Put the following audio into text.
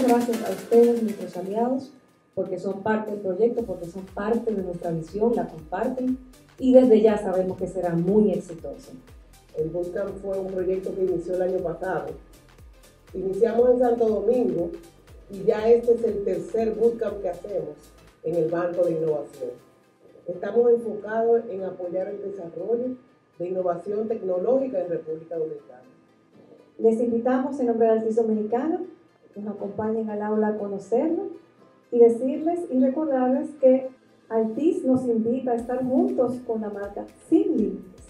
gracias a ustedes, nuestros aliados, porque son parte del proyecto, porque son parte de nuestra visión, la comparten y desde ya sabemos que será muy exitoso. El Bootcamp fue un proyecto que inició el año pasado. Iniciamos en Santo Domingo y ya este es el tercer Bootcamp que hacemos en el Banco de Innovación. Estamos enfocados en apoyar el desarrollo de innovación tecnológica en República Dominicana. Les invitamos en nombre del Altiz Dominicano que nos acompañen al aula a conocerlo y decirles y recordarles que Altiz nos invita a estar juntos con la marca Sin Límites.